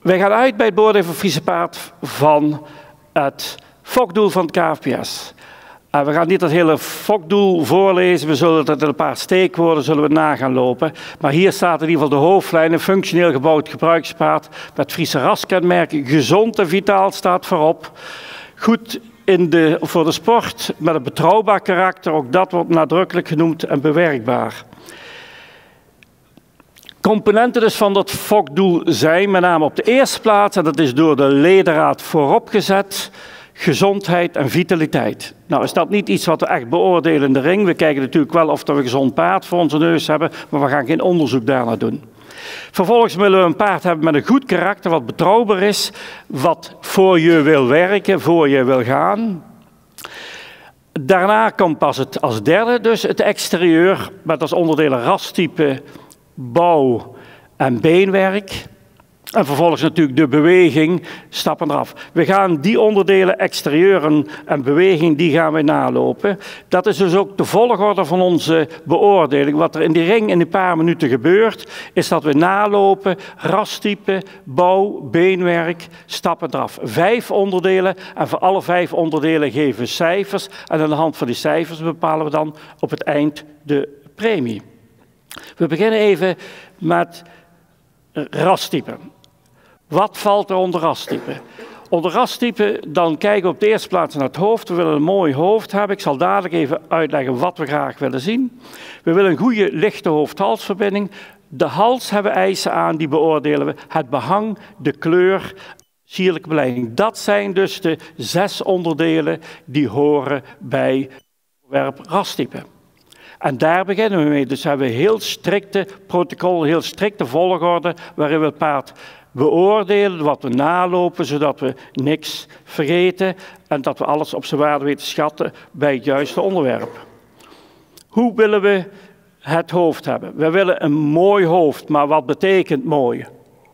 Wij gaan uit bij het beoordelen van Friese paard van het fokdoel van het KFPS. We gaan niet het hele fokdoel voorlezen, we zullen het in een paar steekwoorden zullen we na gaan lopen. Maar hier staat in ieder geval de hoofdlijn, een functioneel gebouwd gebruikspaard met Friese raskenmerken, gezond en vitaal staat voorop. Goed voor de sport, met een betrouwbaar karakter, ook dat wordt nadrukkelijk genoemd en bewerkbaar. Componenten dus van dat fokdoel zijn met name op de eerste plaats, en dat is door de ledenraad vooropgezet, gezondheid en vitaliteit. Nou is dat niet iets wat we echt beoordelen in de ring. We kijken natuurlijk wel of we een gezond paard voor onze neus hebben, maar we gaan geen onderzoek daarnaar doen. Vervolgens willen we een paard hebben met een goed karakter, wat betrouwbaar is, wat voor je wil werken, voor je wil gaan. Daarna komt pas het als derde dus het exterieur, met als onderdelen rastype, bouw en beenwerk. En vervolgens natuurlijk de beweging, stappen eraf. We gaan die onderdelen, exterieur en beweging, die gaan we nalopen. Dat is dus ook de volgorde van onze beoordeling. Wat er in die ring in een paar minuten gebeurt, is dat we nalopen, rastype, bouw, beenwerk, stappen eraf. 5 onderdelen en voor alle 5 onderdelen geven we cijfers. En aan de hand van die cijfers bepalen we dan op het eind de premie. We beginnen even met rastype. Wat valt er onder rastype? Onder rastype, dan kijken we op de eerste plaats naar het hoofd. We willen een mooi hoofd hebben. Ik zal dadelijk even uitleggen wat we graag willen zien. We willen een goede lichte hoofd-halsverbinding. De hals hebben eisen aan, die beoordelen we. Het behang, de kleur, sierlijke beleiding. Dat zijn dus de 6 onderdelen die horen bij het onderwerp rastype. En daar beginnen we mee. Dus hebben we heel strikte protocol, heel strikte volgorde waarin we het paard beoordelen, wat we nalopen, zodat we niks vergeten en dat we alles op zijn waarde weten schatten bij het juiste onderwerp. Hoe willen we het hoofd hebben? We willen een mooi hoofd, maar wat betekent mooi?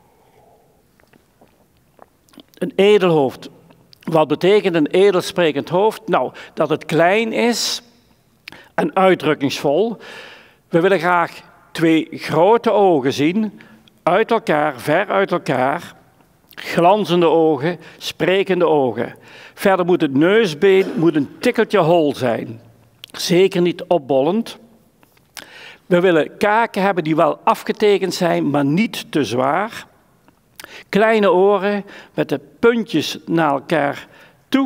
Een edel hoofd. Wat betekent een edelsprekend hoofd? Nou, dat het klein is en uitdrukkingsvol. We willen graag 2 grote ogen zien, uit elkaar, ver uit elkaar, glanzende ogen, sprekende ogen. Verder moet het neusbeen een tikkeltje hol zijn, zeker niet opbollend. We willen kaken hebben die wel afgetekend zijn, maar niet te zwaar. Kleine oren met de puntjes naar elkaar toe.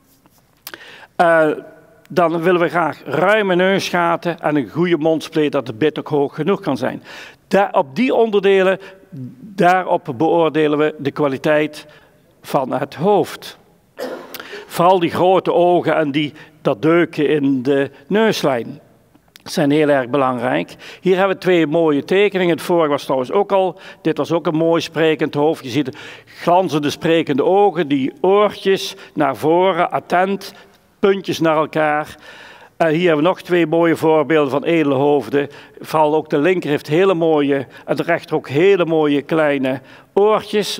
Dan willen we graag ruime neusgaten en een goede mondspleet, dat de bit ook hoog genoeg kan zijn. Op die onderdelen, daarop beoordelen we de kwaliteit van het hoofd. Vooral die grote ogen en dat deuken in de neuslijn zijn heel erg belangrijk. Hier hebben we 2 mooie tekeningen. Het vorige was trouwens ook al. Dit was ook een mooi sprekend hoofd. Je ziet glanzende sprekende ogen, die oortjes naar voren, attent, puntjes naar elkaar. Hier hebben we nog 2 mooie voorbeelden van edele hoofden. Vooral ook de linker heeft hele mooie, en de rechter ook hele mooie kleine oortjes.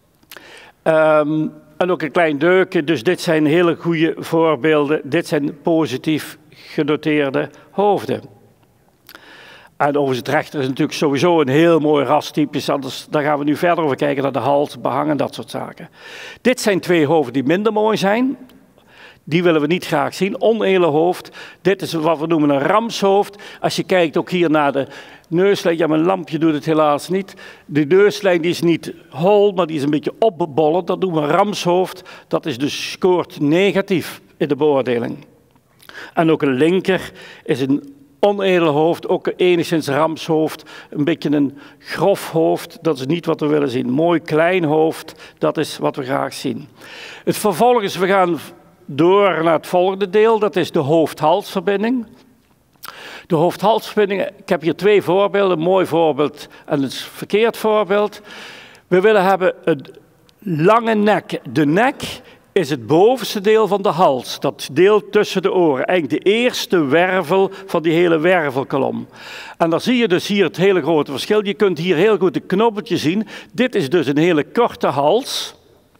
En ook een klein deukje. Dus dit zijn hele goede voorbeelden. Dit zijn positief genoteerde hoofden. En overigens het rechter is natuurlijk sowieso een heel mooi rastype. Anders daar gaan we nu verder over kijken naar de hals, behang en dat soort zaken. Dit zijn 2 hoofden die minder mooi zijn. Die willen we niet graag zien. Onedel hoofd. Dit is wat we noemen een ramshoofd. Als je kijkt ook hier naar de neuslijn. Ja, mijn lampje doet het helaas niet. De neuslijn die is niet hol, maar die is een beetje opgebollend. Dat noemen we een ramshoofd. Dat is dus scoort negatief in de beoordeling. En ook een linker is een onedel hoofd, ook enigszins ramshoofd. Een beetje een grof hoofd, dat is niet wat we willen zien. Mooi klein hoofd, dat is wat we graag zien. Het vervolgens, we gaan door naar het volgende deel, dat is de hoofd-halsverbinding. De hoofd-halsverbinding, ik heb hier 2 voorbeelden, een mooi voorbeeld en een verkeerd voorbeeld. We willen hebben een lange nek. De nek is het bovenste deel van de hals, dat deel tussen de oren. Eigenlijk de eerste wervel van die hele wervelkolom. En dan zie je dus hier het hele grote verschil. Je kunt hier heel goed de knobbeltje zien. Dit is dus een hele korte hals.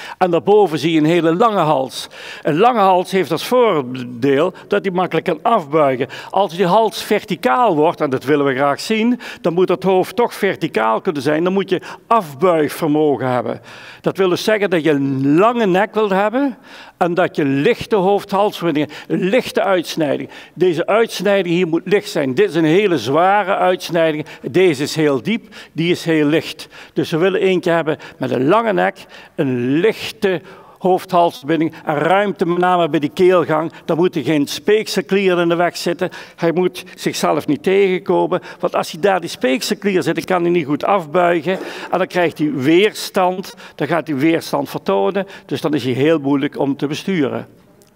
En daarboven zie je een hele lange hals. Een lange hals heeft als voordeel dat hij makkelijk kan afbuigen. Als die hals verticaal wordt, en dat willen we graag zien, dan moet het hoofd toch verticaal kunnen zijn. Dan moet je afbuigvermogen hebben. Dat wil dus zeggen dat je een lange nek wilt hebben en dat je lichte hoofd-halsverbindingen, een lichte uitsnijding. Deze uitsnijding hier moet licht zijn. Dit is een hele zware uitsnijding. Deze is heel diep, die is heel licht. Dus we willen eentje hebben met een lange nek, een lichte hoofd-halsverbinding en ruimte met name bij die keelgang. Dan moet er geen speekselklier in de weg zitten. Hij moet zichzelf niet tegenkomen. Want als hij daar die speekselklier zit, dan kan hij niet goed afbuigen. En dan krijgt hij weerstand. Dan gaat hij weerstand vertonen. Dus dan is hij heel moeilijk om te besturen.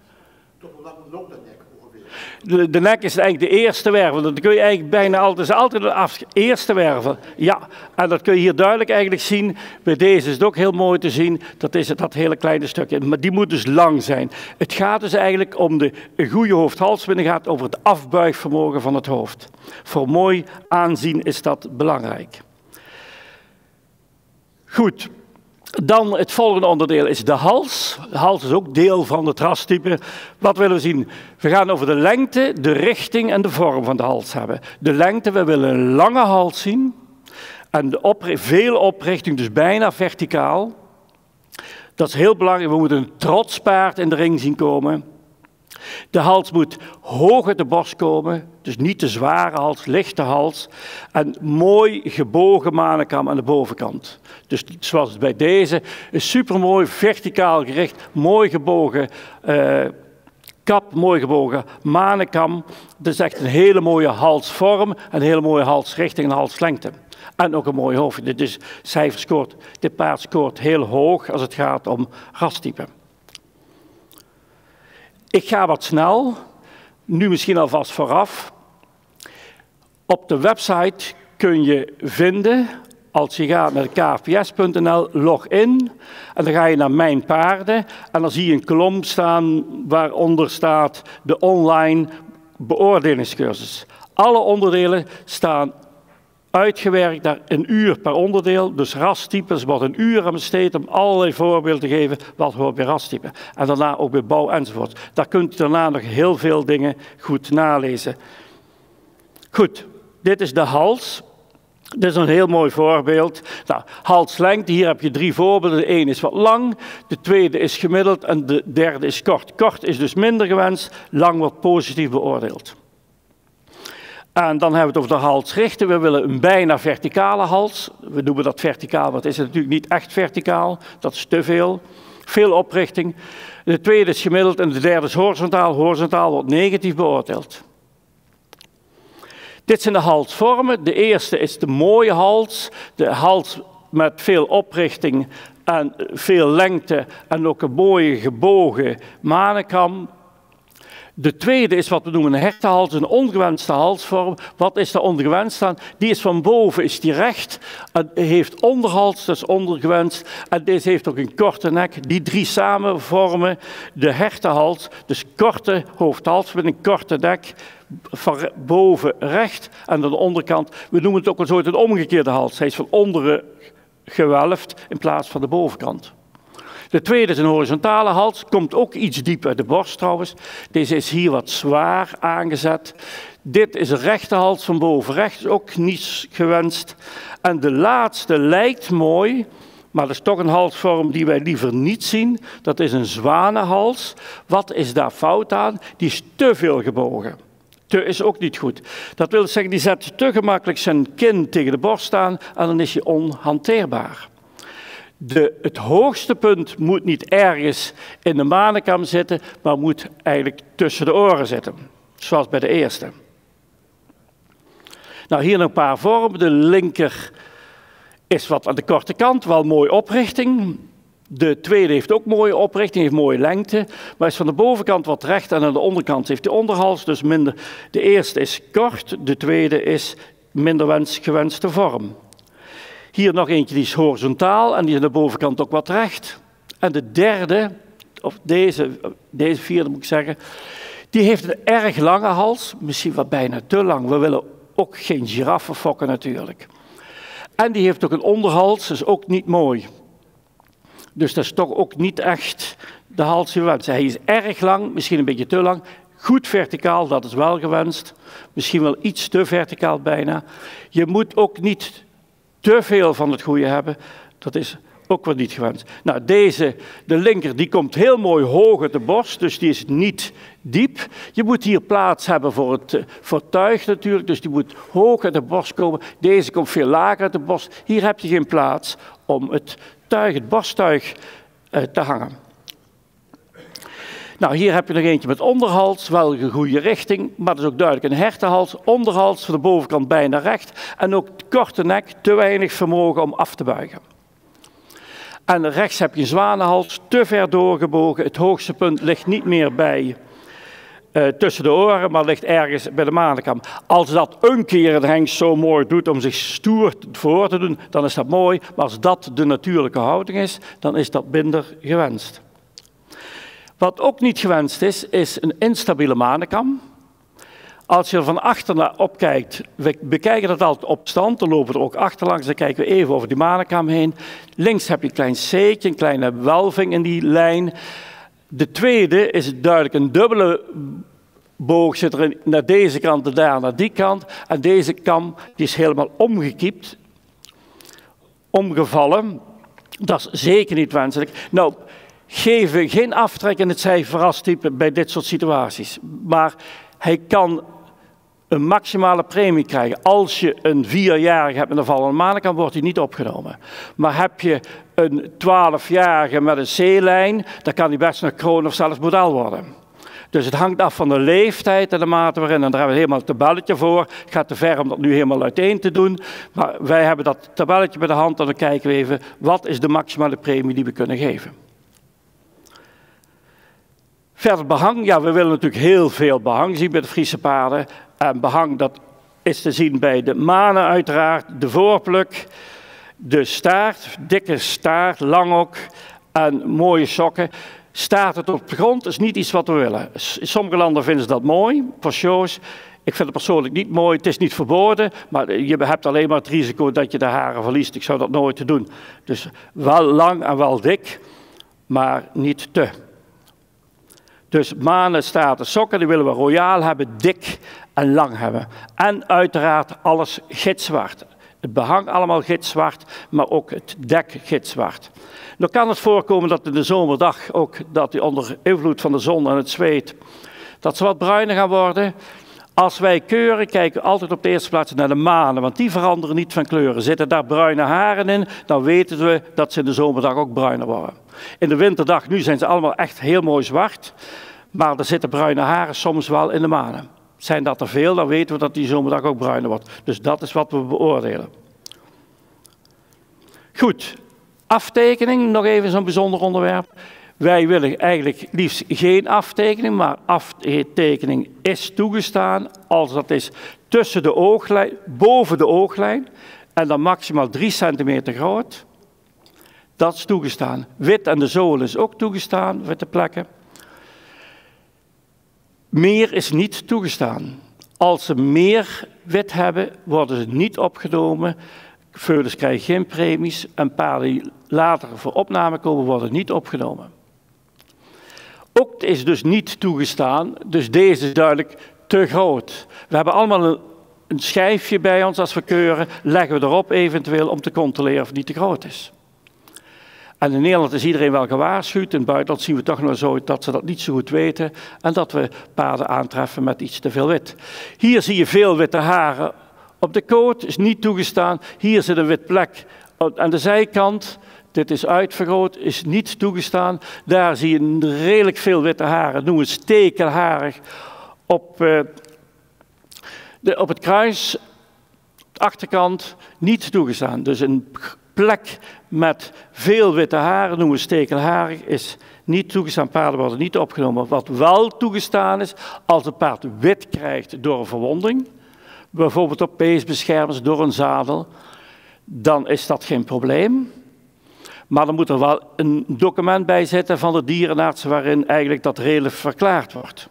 De nek is eigenlijk de eerste wervel. Dat kun je eigenlijk bijna altijd de eerste wervel. Ja, en dat kun je hier duidelijk eigenlijk zien. Bij deze is het ook heel mooi te zien. Dat is dat hele kleine stukje. Maar die moet dus lang zijn. Het gaat dus eigenlijk om de goede hoofd-halsverbinding. Het gaat over het afbuigvermogen van het hoofd. Voor mooi aanzien is dat belangrijk. Goed. Dan het volgende onderdeel is de hals. De hals is ook deel van het rastype. Wat willen we zien? We gaan over de lengte, de richting en de vorm van de hals hebben. De lengte, we willen een lange hals zien. En veel oprichting, dus bijna verticaal. Dat is heel belangrijk. We moeten een trots paard in de ring zien komen. De hals moet hoog uit de borst komen, dus niet te zware hals, lichte hals. En mooi gebogen manenkam aan de bovenkant. Dus zoals bij deze, een supermooi verticaal gericht, mooi gebogen kap, mooi gebogen manenkam. Dat is echt een hele mooie halsvorm, een hele mooie halsrichting en halslengte. En ook een mooi hoofd. Dus dit paard scoort heel hoog als het gaat om rastype. Ik ga wat snel, nu misschien alvast vooraf. Op de website kun je vinden, als je gaat naar kfps.nl, log in. En dan ga je naar Mijn Paarden. En dan zie je een kolom staan waaronder staat de online beoordelingscursus. Alle onderdelen staan uitgewerkt naar 1 uur per onderdeel, dus rastypes wordt 1 uur aan besteed om allerlei voorbeelden te geven wat hoort bij rastype. En daarna ook bij bouw enzovoort. Daar kunt u daarna nog heel veel dingen goed nalezen. Goed, dit is de hals. Dit is een heel mooi voorbeeld. Nou, halslengte, hier heb je 3 voorbeelden. De ene is wat lang, de tweede is gemiddeld en de derde is kort. Kort is dus minder gewenst, lang wordt positief beoordeeld. En dan hebben we het over de halsrichting. We willen een bijna verticale hals. We noemen dat verticaal, maar het is natuurlijk niet echt verticaal. Dat is te veel. Veel oprichting. De tweede is gemiddeld en de derde is horizontaal. Horizontaal wordt negatief beoordeeld. Dit zijn de halsvormen. De eerste is de mooie hals. De hals met veel oprichting en veel lengte en ook een mooie gebogen manenkam. De tweede is wat we noemen een hertenhals, een ongewenste halsvorm. Wat is daar ongewenst aan? Die is van boven is die recht, en heeft onderhals, dat is ondergewenst. En deze heeft ook een korte nek. Die 3 samen vormen de hertenhals, dus korte hoofd-hals met een korte nek. Van boven recht en aan de onderkant, we noemen het ook een soort een omgekeerde hals. Hij is van onderen gewelfd in plaats van de bovenkant. De tweede is een horizontale hals, komt ook iets dieper uit de borst trouwens. Deze is hier wat zwaar aangezet. Dit is een rechte hals van boven rechts, ook niet gewenst. En de laatste lijkt mooi, maar dat is toch een halsvorm die wij liever niet zien. Dat is een zwanenhals. Wat is daar fout aan? Die is te veel gebogen. Te is ook niet goed. Dat wil zeggen, die zet te gemakkelijk zijn kin tegen de borst aan en dan is hij onhanteerbaar. Het hoogste punt moet niet ergens in de manenkam zitten, maar moet eigenlijk tussen de oren zitten. Zoals bij de eerste. Nou, hier nog een paar vormen. De linker is wat aan de korte kant, wel mooi oprichting. De tweede heeft ook mooie oprichting, heeft mooie lengte, maar is van de bovenkant wat recht en aan de onderkant heeft de onderhals dus minder. De eerste is kort, de tweede is minder gewenste vorm. Hier nog eentje die is horizontaal en die is aan de bovenkant ook wat recht. En de derde, of deze vierde moet ik zeggen, die heeft een erg lange hals, misschien wat bijna te lang. We willen ook geen giraffen fokken natuurlijk. En die heeft ook een onderhals, dus ook niet mooi. Dus dat is toch ook niet echt de hals gewenst. Hij is erg lang, misschien een beetje te lang. Goed verticaal, dat is wel gewenst. Misschien wel iets te verticaal bijna. Je moet ook niet te veel van het goede hebben. Dat is ook wel niet gewenst. Nou, de linker, die komt heel mooi hoog uit de borst, dus die is niet diep. Je moet hier plaats hebben voor het tuig natuurlijk, dus die moet hoog uit de borst komen. Deze komt veel lager uit de borst. Hier heb je geen plaats om het borsttuig te hangen. Nou, hier heb je nog eentje met onderhals, wel een goede richting, maar dat is ook duidelijk een hertenhals. Onderhals, van de bovenkant bijna recht. En ook korte nek, te weinig vermogen om af te buigen. En rechts heb je een zwanenhals, te ver doorgebogen. Het hoogste punt ligt niet meer tussen de oren, maar ligt ergens bij de manenkam. Als dat een keer de hengst zo mooi doet om zich stoer voor te doen, dan is dat mooi. Maar als dat de natuurlijke houding is, dan is dat minder gewenst. Wat ook niet gewenst is een instabiele manenkam. Als je er van achter naar opkijkt, we bekijken dat altijd op stand, dan lopen we er ook achterlangs, dan kijken we even over die manenkam heen. Links heb je een klein C'tje, een kleine welving in die lijn. De tweede is duidelijk een dubbele boog, zit er naar deze kant en daar naar die kant. En deze kam die is helemaal omgekiept, omgevallen. Dat is zeker niet wenselijk. Nou, geven geen aftrek in het cijferrastype bij dit soort situaties. Maar hij kan een maximale premie krijgen. Als je een 4-jarige hebt met een vallende manenkam, wordt hij niet opgenomen. Maar heb je een 12-jarige met een C-lijn, dan kan hij best nog kroon of zelfs model worden. Dus het hangt af van de leeftijd en de mate waarin. En daar hebben we helemaal een tabelletje voor. Het gaat te ver om dat nu helemaal uiteen te doen. Maar wij hebben dat tabelletje bij de hand en dan kijken we even, wat is de maximale premie die we kunnen geven. Verder behang, ja, we willen natuurlijk heel veel behang zien bij de Friese paarden. En behang, dat is te zien bij de manen uiteraard, de voorpluk, de staart, dikke staart, lang ook en mooie sokken. Staart het op de grond is niet iets wat we willen. In sommige landen vinden ze dat mooi, voor shows. Ik vind het persoonlijk niet mooi, het is niet verboden, maar je hebt alleen maar het risico dat je de haren verliest. Ik zou dat nooit doen. Dus wel lang en wel dik, maar niet te. Dus manen, staarten, sokken, die willen we royaal hebben, dik en lang hebben. En uiteraard alles gitzwart. Het behang allemaal gitzwart, maar ook het dek gitzwart. Dan kan het voorkomen dat in de zomerdag, ook dat die onder invloed van de zon en het zweet, dat ze wat bruiner gaan worden. Als wij keuren, kijken we altijd op de eerste plaats naar de manen, want die veranderen niet van kleuren. Zitten daar bruine haren in, dan weten we dat ze in de zomerdag ook bruiner worden. In de winterdag, nu zijn ze allemaal echt heel mooi zwart, maar er zitten bruine haren soms wel in de manen. Zijn dat er veel, dan weten we dat die zomerdag ook bruiner wordt. Dus dat is wat we beoordelen. Goed, aftekening, nog even zo'n bijzonder onderwerp. Wij willen eigenlijk liefst geen aftekening, maar aftekening is toegestaan als dat is tussen de ooglijn, boven de ooglijn en dan maximaal 3 centimeter groot. Dat is toegestaan. Wit aan de zool is ook toegestaan, witte plekken. Meer is niet toegestaan. Als ze meer wit hebben, worden ze niet opgenomen. Veulens krijgen geen premies en paarden die later voor opname komen, worden niet opgenomen. Ook is dus niet toegestaan, dus deze is duidelijk te groot. We hebben allemaal een schijfje bij ons als we keuren, leggen we erop eventueel om te controleren of het niet te groot is. En in Nederland is iedereen wel gewaarschuwd, in het buitenland zien we toch nog zo dat ze dat niet zo goed weten en dat we paarden aantreffen met iets te veel wit. Hier zie je veel witte haren op de koot, is niet toegestaan. Hier zit een wit plek aan de zijkant. Dit is uitvergroot, is niet toegestaan. Daar zie je redelijk veel witte haren, noemen we stekelharig op het kruis, de achterkant, niet toegestaan. Dus een plek met veel witte haren, noemen we stekelharig, is niet toegestaan. Paarden worden niet opgenomen. Wat wel toegestaan is, als het paard wit krijgt door een verwonding, bijvoorbeeld op peesbeschermers, door een zadel, dan is dat geen probleem. Maar dan moet er wel een document bij zitten van de dierenarts waarin eigenlijk dat redelijk verklaard wordt.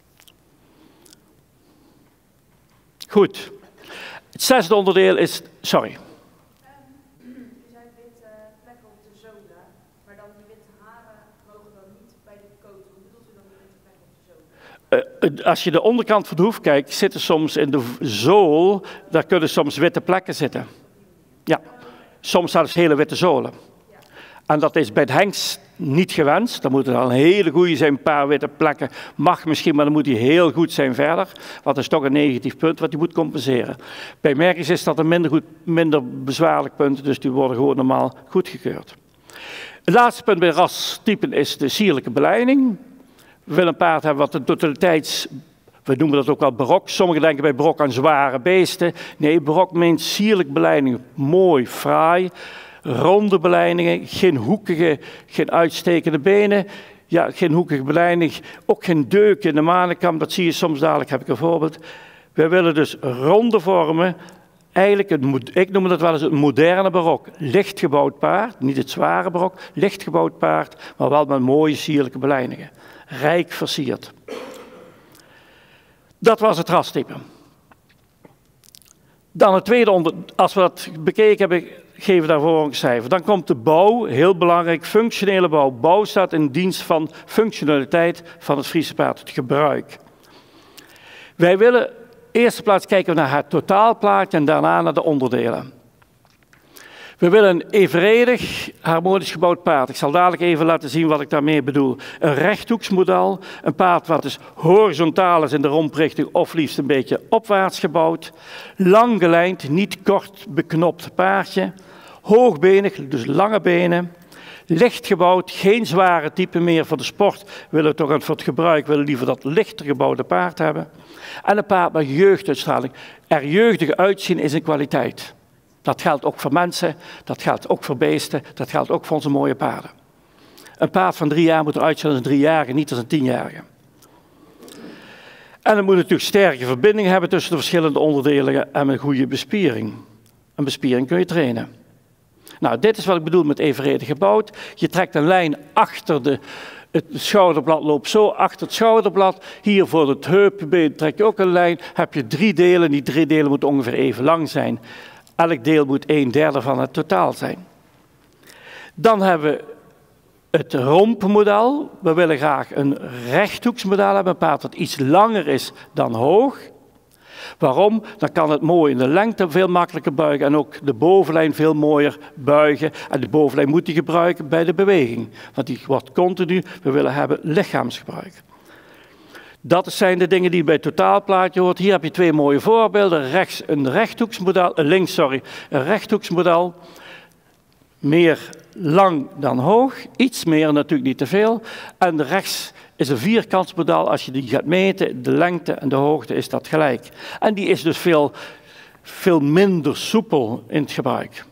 Goed. Het 6e onderdeel is, sorry. U zei witte plekken op de zolen, Maar dan die witte haren mogen dan niet bij de koot. Hoe bedoelt u dan die witte plek op de zool? Als je de onderkant van de hoef kijkt, zitten soms in de zool, daar kunnen soms witte plekken zitten. Ja, soms zelfs hele witte zolen. En dat is bij het hengst niet gewenst. Dan moet het al een hele goede zijn, een paar witte plekken. Mag misschien, maar dan moet hij heel goed zijn verder. Want dat is toch een negatief punt wat hij moet compenseren. Bij merries is dat een minder bezwaarlijk punt, dus die worden gewoon normaal goedgekeurd. Het laatste punt bij rastypen is de sierlijke belijning. We willen een paard hebben wat de totaliteits... We noemen dat ook wel barok. Sommigen denken bij barok aan zware beesten. Nee, barok meent sierlijke belijning. Mooi, fraai. Ronde belijningen, geen hoekige, geen uitstekende benen. Ja, geen hoekige belijning. Ook geen deuk in de manenkam. Dat zie je soms dadelijk, heb ik een voorbeeld. Wij willen dus ronde vormen. Eigenlijk, ik noem dat wel eens het moderne barok. Licht gebouwd paard, niet het zware barok. Licht gebouwd paard, maar wel met mooie sierlijke belijningen. Rijk versierd. Dat was het rastype. Dan het tweede als we dat bekeken hebben, geven we daarvoor een cijfer. Dan komt de bouw, heel belangrijk, functionele bouw. Bouw staat in dienst van functionaliteit van het Friese paard, het gebruik. Wij willen in eerste plaats kijken naar het totaalplaatje en daarna naar de onderdelen. We willen een evenredig, harmonisch gebouwd paard. Ik zal dadelijk even laten zien wat ik daarmee bedoel. Een rechthoeksmodel, een paard wat dus horizontaal is in de romprichting of liefst een beetje opwaarts gebouwd. Lang gelijnd, niet kort beknopt paardje. Hoogbenig, dus lange benen. Licht gebouwd, geen zware type meer voor de sport. Willen we toch voor het gebruik, willen we liever dat lichter gebouwde paard hebben. En een paard met jeugduitstraling. Er jeugdig uitzien is een kwaliteit. Dat geldt ook voor mensen, dat geldt ook voor beesten, dat geldt ook voor onze mooie paarden. Een paard van 3 jaar moet eruit zien als een 3-jarige, niet als een 10-jarige. En het moet natuurlijk sterke verbinding hebben tussen de verschillende onderdelen en een goede bespiering. Een bespiering kun je trainen. Nou, dit is wat ik bedoel met evenredig gebouwd. Je trekt een lijn achter het schouderblad, loopt zo achter het schouderblad. Hier voor het heupenbeen trek je ook een lijn. Heb je 3 delen, die 3 delen moeten ongeveer even lang zijn. Elk deel moet 1/3 van het totaal zijn. Dan hebben we het rompmodel. We willen graag een rechthoeksmodel hebben, een paard dat iets langer is dan hoog. Waarom? Dan kan het mooi in de lengte veel makkelijker buigen en ook de bovenlijn veel mooier buigen. En de bovenlijn moet hij gebruiken bij de beweging, want die wordt continu. We willen hebben lichaamsgebruik. Dat zijn de dingen die bij het totaalplaatje hoort. Hier heb je 2 mooie voorbeelden. Rechts een rechthoeksmodel, links een rechthoeksmodel. Meer lang dan hoog, iets meer, natuurlijk niet te veel. En rechts is een vierkantsmodel. Als je die gaat meten, de lengte en de hoogte is dat gelijk. En die is dus veel minder soepel in het gebruik.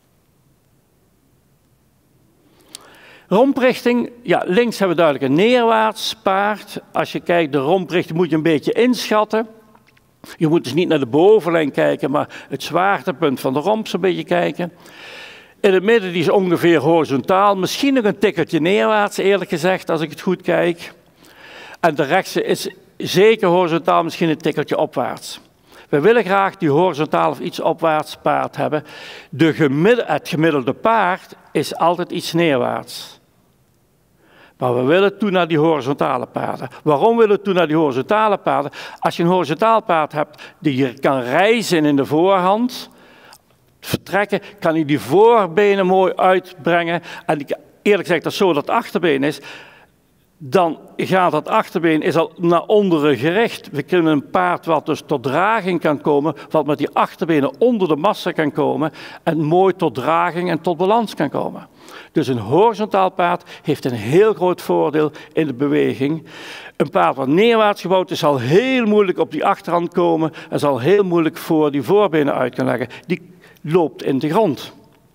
Romprichting, ja, links hebben we duidelijk een neerwaarts paard. Als je kijkt, de romprichting moet je een beetje inschatten. Je moet dus niet naar de bovenlijn kijken, maar het zwaartepunt van de romp zo'n beetje kijken. In het midden die is ongeveer horizontaal, misschien nog een tikkeltje neerwaarts eerlijk gezegd, als ik het goed kijk. En de rechtse is zeker horizontaal, misschien een tikkeltje opwaarts. We willen graag die horizontaal of iets opwaarts paard hebben. Het gemiddelde paard is altijd iets neerwaarts. Maar we willen toe naar die horizontale paarden. Waarom willen we toe naar die horizontale paarden? Als je een horizontaal paard hebt die je kan reizen in de voorhand, vertrekken, kan hij die voorbenen mooi uitbrengen. En eerlijk gezegd, als zo dat achterbeen is, dan gaat dat achterbeen is al naar onderen gericht. We kunnen een paard wat dus tot draging kan komen, wat met die achterbenen onder de massa kan komen en mooi tot draging en tot balans kan komen. Dus een horizontaal paard heeft een heel groot voordeel in de beweging. Een paard wat neerwaarts gebouwd is, zal heel moeilijk op die achterhand komen en zal heel moeilijk voor die voorbenen uit kunnen leggen. Die loopt in de grond.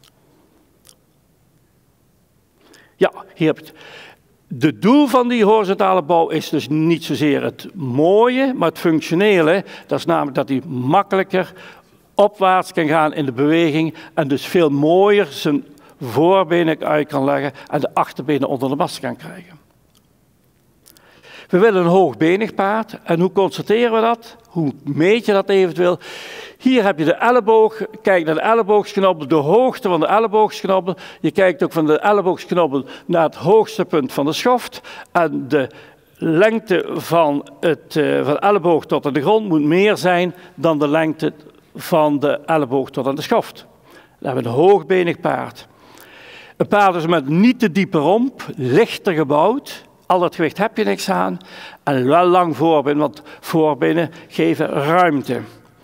Ja, hier heb je het. De doel van die horizontale bouw is dus niet zozeer het mooie, maar het functionele. Dat is namelijk dat hij makkelijker opwaarts kan gaan in de beweging en dus veel mooier zijn voorbenen uit kan leggen en de achterbenen onder de mast kan krijgen. We willen een hoogbenig paard. En hoe constateren we dat? Hoe meet je dat eventueel? Hier heb je de elleboog. Kijk naar de elleboogsknobbel, de hoogte van de elleboogsknobbel. Je kijkt ook van de elleboogsknobbel naar het hoogste punt van de schoft. En de lengte van de elleboog tot aan de grond moet meer zijn dan de lengte van de elleboog tot aan de schoft. Dan hebben we een hoogbenig paard. Een paard dus met niet te diepe romp, lichter gebouwd. Al dat gewicht heb je niks aan. En wel lang voorbeen, want voorbenen geven ruimte.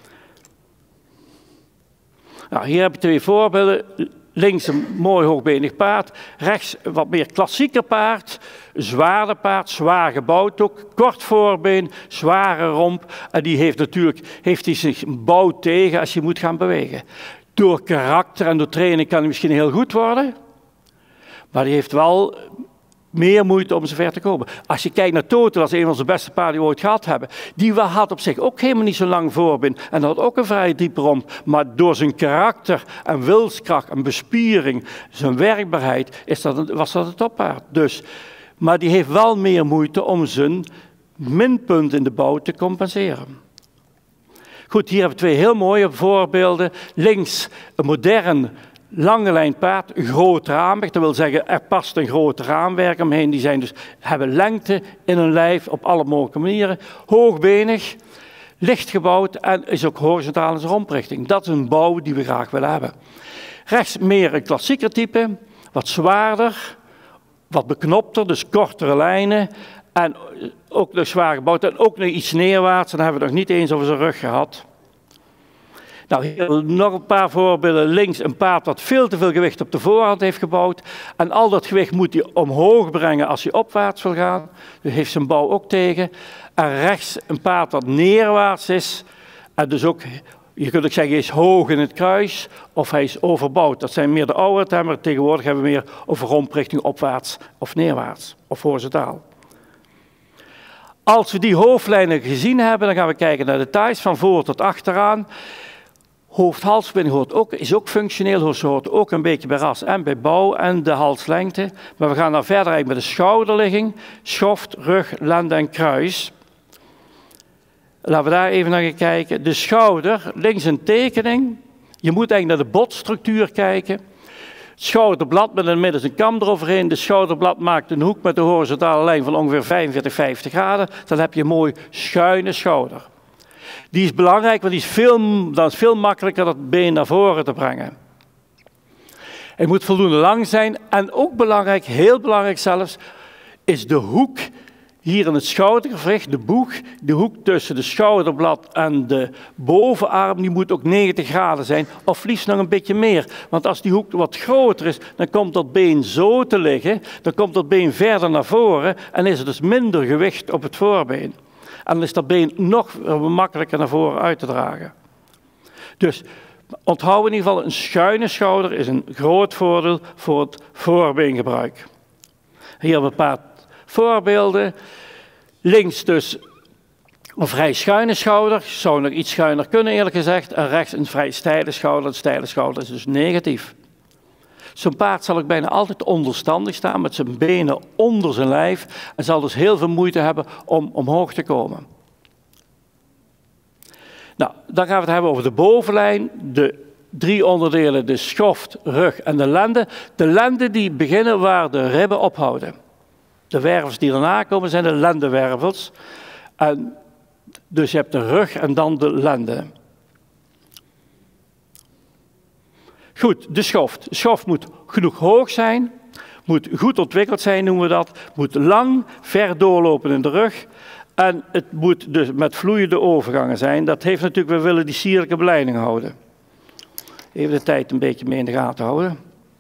Nou, hier heb je twee voorbeelden. Links een mooi hoogbenig paard. Rechts een wat meer klassieker paard. Zwaarder paard, zwaar gebouwd ook. Kort voorbeen, zware romp. En die heeft zich een bouw tegen als je moet gaan bewegen. Door karakter en door training kan hij misschien heel goed worden. Maar die heeft wel meer moeite om zover te komen. Als je kijkt naar Totel, dat is een van onze beste paarden die we ooit gehad hebben. Die had op zich ook helemaal niet zo lang voorbeen. En had ook een vrij diepe romp. Maar door zijn karakter en wilskracht en bespiering, zijn werkbaarheid, was dat een toppaard. Dus, maar die heeft wel meer moeite om zijn minpunt in de bouw te compenseren. Goed, hier hebben we twee heel mooie voorbeelden. Links een modern lange lijn paard, groot raamwerk. Dat wil zeggen, er past een groot raamwerk omheen. Die hebben lengte in hun lijf op alle mogelijke manieren. Hoogbenig, licht gebouwd en is ook horizontaal in zijn romprichting. Dat is een bouw die we graag willen hebben. Rechts meer een klassieker type, wat zwaarder, wat beknopter, dus kortere lijnen. En ook nog zwaar gebouwd en ook nog iets neerwaarts. Dan hebben we nog niet eens over zijn rug gehad. Nou, hier nog een paar voorbeelden. Links een paard dat veel te veel gewicht op de voorhand heeft gebouwd. En al dat gewicht moet hij omhoog brengen als hij opwaarts wil gaan. Dus heeft zijn bouw ook tegen. En rechts een paard dat neerwaarts is. En dus ook, je kunt ook zeggen, hij is hoog in het kruis. Of hij is overbouwd. Dat zijn meer de oude termen. Tegenwoordig hebben we meer over romprichting opwaarts of neerwaarts. Of horizontaal. Als we die hoofdlijnen gezien hebben, dan gaan we kijken naar details van voor tot achteraan. Hoofd-halsbeen is ook functioneel, ze hoort ook een beetje bij ras en bij bouw en de halslengte. Maar we gaan dan verder eigenlijk met de schouderligging, schoft, rug, lende en kruis. Laten we daar even naar kijken. De schouder, links een tekening. Je moet eigenlijk naar de botstructuur kijken. Schouderblad met in het midden een kam eroverheen. De schouderblad maakt een hoek met de horizontale lijn van ongeveer 45, 50 graden. Dan heb je een mooi schuine schouder. Die is belangrijk, want dat is veel makkelijker dat been naar voren te brengen. Hij moet voldoende lang zijn. En ook belangrijk, heel belangrijk zelfs, is de hoek hier in het schoudergewricht, de boeg. De hoek tussen de schouderblad en de bovenarm, die moet ook 90 graden zijn. Of liefst nog een beetje meer. Want als die hoek wat groter is, dan komt dat been zo te liggen. Dan komt dat been verder naar voren en is er dus minder gewicht op het voorbeen. En dan is dat been nog makkelijker naar voren uit te dragen. Dus onthoud in ieder geval, een schuine schouder is een groot voordeel voor het voorbeengebruik. Hier hebben we een paar voorbeelden. Links dus een vrij schuine schouder. Zou nog iets schuiner kunnen eerlijk gezegd. En rechts een vrij steile schouder. Een steile schouder is dus negatief. Zo'n paard zal ook bijna altijd onderstandig staan met zijn benen onder zijn lijf en zal dus heel veel moeite hebben om omhoog te komen. Nou, dan gaan we het hebben over de bovenlijn, de drie onderdelen, de schoft, rug en de lende. De lenden die beginnen waar de ribben ophouden. De wervels die daarna komen zijn de lendenwervels. En dus je hebt de rug en dan de lende. Goed, de schoft. De schoft moet genoeg hoog zijn, moet goed ontwikkeld zijn, noemen we dat. Moet lang, ver doorlopen in de rug. En het moet dus met vloeiende overgangen zijn. Dat heeft natuurlijk, we willen die sierlijke beleiding houden. Even de tijd een beetje mee in de gaten houden.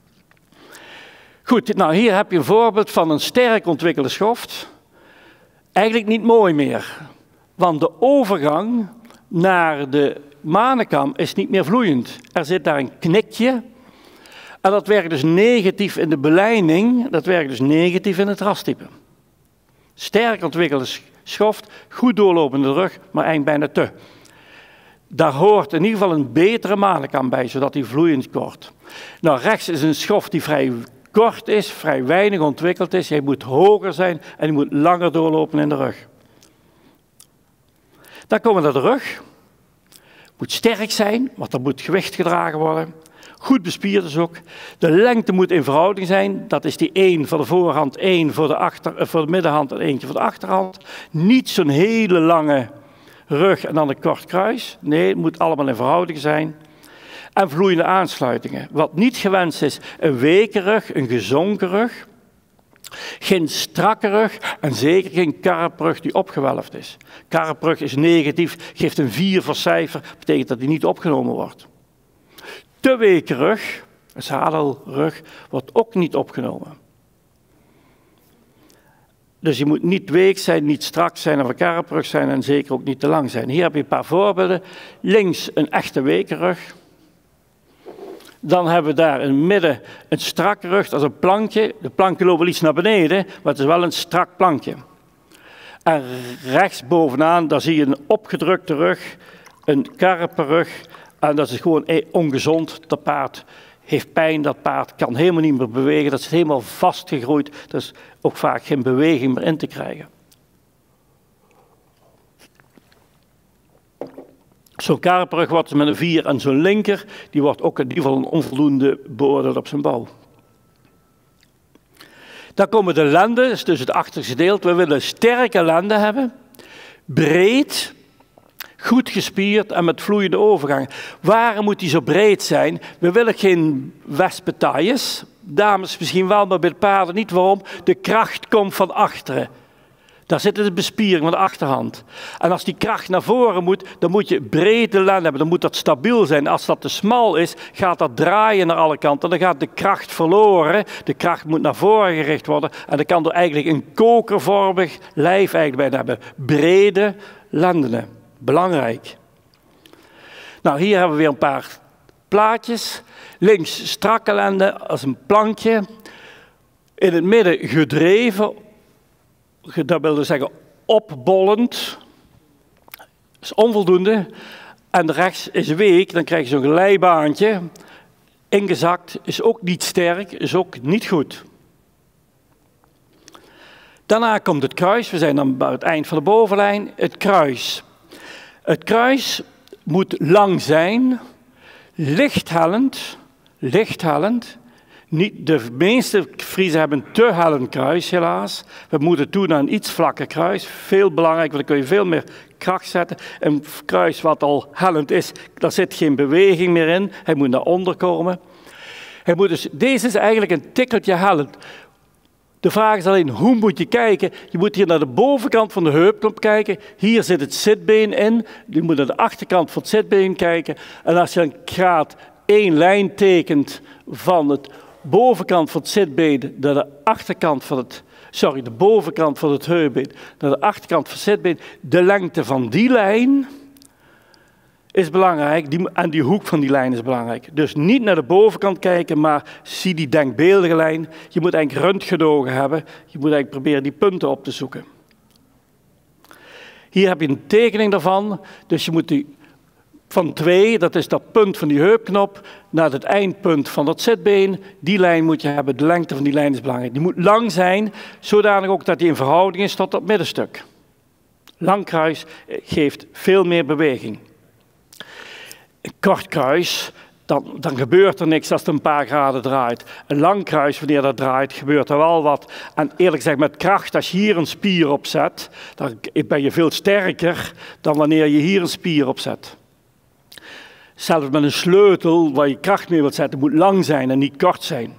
Goed, nou hier heb je een voorbeeld van een sterk ontwikkelde schoft. Eigenlijk niet mooi meer. Want de overgang naar de manenkam is niet meer vloeiend. Er zit daar een knikje. En dat werkt dus negatief in de beleiding. Dat werkt dus negatief in het rastype. Sterk ontwikkelde schoft, goed doorlopende rug, maar eigenlijk bijna te. Daar hoort in ieder geval een betere manenkam bij, zodat die vloeiend wordt. Nou, rechts is een schoft die vrij kort is, vrij weinig ontwikkeld is. Hij moet hoger zijn en hij moet langer doorlopen in de rug. Dan komen we naar de rug. Moet sterk zijn, want er moet gewicht gedragen worden. Goed bespierd is ook. De lengte moet in verhouding zijn. Dat is die 1 voor de voorhand, 1 voor de middenhand en eentje voor de achterhand. Niet zo'n hele lange rug en dan een kort kruis. Nee, het moet allemaal in verhouding zijn. En vloeiende aansluitingen. Wat niet gewenst is, een weke rug, een gezonken rug. Geen strakke rug en zeker geen karprug die opgewelfd is. Karprug is negatief, geeft een 4 voor cijfer, betekent dat die niet opgenomen wordt. Te weke rug, een zadelrug, wordt ook niet opgenomen. Dus je moet niet week zijn, niet strak zijn of een karprug zijn en zeker ook niet te lang zijn. Hier heb je een paar voorbeelden. Links een echte weke rug. Dan hebben we daar in het midden een strakke rug, dat is een plankje. De planken lopen iets naar beneden, maar het is wel een strak plankje. En rechts bovenaan, daar zie je een opgedrukte rug, een karpe rug. En dat is gewoon ongezond. Dat paard heeft pijn, dat paard kan helemaal niet meer bewegen. Dat is helemaal vastgegroeid. Dat is ook vaak geen beweging meer in te krijgen. Zo'n karperug wordt met een 4 en zo'n linker, die wordt ook in ieder geval een onvoldoende beoordeeld op zijn bouw. Dan komen de lenden, dat is dus het achterste gedeelte. We willen sterke lenden hebben, breed, goed gespierd en met vloeiende overgang. Waarom moet die zo breed zijn? We willen geen wespentailles. Dames misschien wel, maar bij de paarden niet. Waarom? De kracht komt van achteren. Daar zit de bespiering van de achterhand. En als die kracht naar voren moet, dan moet je brede lenden hebben. Dan moet dat stabiel zijn. Als dat te smal is, gaat dat draaien naar alle kanten. Dan gaat de kracht verloren. De kracht moet naar voren gericht worden. En dan kan er eigenlijk een kokervormig lijf eigenlijk bij hebben. Brede lenden. Belangrijk. Nou, hier hebben we weer een paar plaatjes. Links strakke lenden als een plankje. In het midden gedreven. Dat wil dus zeggen opbollend. Dat is onvoldoende. En rechts is week, dan krijg je zo'n glijbaantje. Ingezakt, is ook niet sterk, is ook niet goed. Daarna komt het kruis. We zijn dan bij het eind van de bovenlijn. Het kruis. Het kruis moet lang zijn, lichthellend. De meeste Friezen hebben een te hellend kruis, helaas. We moeten toe naar een iets vlakker kruis. Veel belangrijk, want dan kun je veel meer kracht zetten. Een kruis wat al hellend is, daar zit geen beweging meer in. Hij moet naar onder komen. Deze is eigenlijk een tikkeltje hellend. De vraag is alleen, hoe moet je kijken? Je moet hier naar de bovenkant van de heupknop kijken. Hier zit het zitbeen in. Je moet naar de achterkant van het zitbeen kijken. En als je een graad 1 lijn tekent van het bovenkant van het zitbeen naar de achterkant van de bovenkant van het heupbeen naar de achterkant van het zitbeen. De lengte van die lijn is belangrijk en die hoek van die lijn is belangrijk. Dus niet naar de bovenkant kijken, maar zie die denkbeeldige lijn. Je moet eigenlijk röntgenogen hebben. Je moet eigenlijk proberen die punten op te zoeken. Hier heb je een tekening daarvan. Dus je moet die van 2, dat is dat punt van die heupknop, naar het eindpunt van dat zitbeen. Die lijn moet je hebben. De lengte van die lijn is belangrijk. Die moet lang zijn, zodanig ook dat die in verhouding is tot dat middenstuk. Lang kruis geeft veel meer beweging. Een kort kruis, dan gebeurt er niks als het een paar graden draait. Een lang kruis, wanneer dat draait, gebeurt er wel wat. En eerlijk gezegd, met kracht, als je hier een spier op zet, dan ben je veel sterker dan wanneer je hier een spier op zet. Zelfs met een sleutel waar je kracht mee wilt zetten, moet lang zijn en niet kort zijn.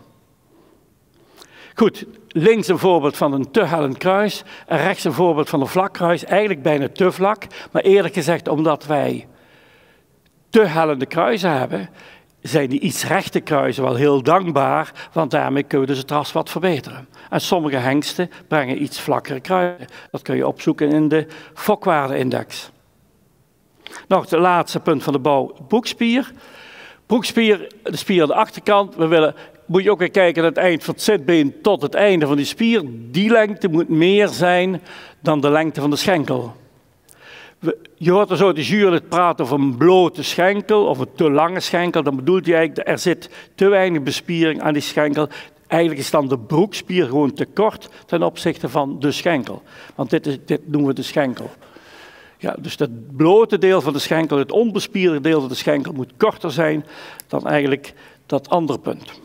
Goed, links een voorbeeld van een te hellend kruis en rechts een voorbeeld van een vlak kruis. Eigenlijk bijna te vlak, maar eerlijk gezegd omdat wij te hellende kruisen hebben, zijn die iets rechte kruisen wel heel dankbaar, want daarmee kunnen we dus het ras wat verbeteren. En sommige hengsten brengen iets vlakkere kruisen. Dat kun je opzoeken in de fokwaardeindex. Nog het laatste punt van de bouw, broekspier. Broekspier, de spier aan de achterkant. Moet je ook weer kijken naar het eind van het zitbeen tot het einde van die spier. Die lengte moet meer zijn dan de lengte van de schenkel. Je hoort er zo de jury praten over een blote schenkel of een te lange schenkel. Dan bedoelt hij eigenlijk, er zit te weinig bespiering aan die schenkel. Eigenlijk is dan de broekspier gewoon te kort ten opzichte van de schenkel. Want dit noemen we de schenkel. Ja, dus dat blote deel van de schenkel, het onbespierde deel van de schenkel, moet korter zijn dan eigenlijk dat andere punt.